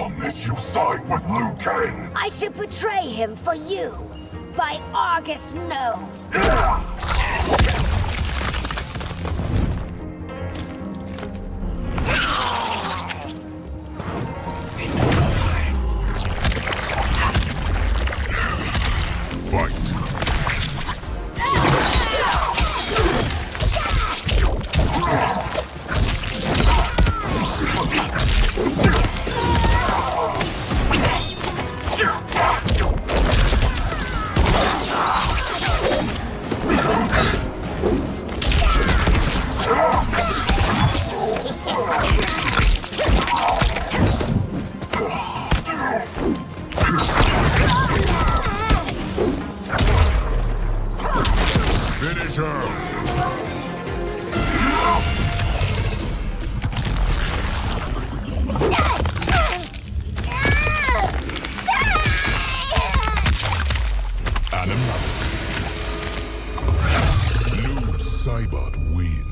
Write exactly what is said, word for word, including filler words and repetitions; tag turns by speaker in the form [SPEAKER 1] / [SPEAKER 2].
[SPEAKER 1] long as you side with Liu Kang.
[SPEAKER 2] I should betray him for you. By Argus, no.
[SPEAKER 1] Finish her! Noob Saibot wins.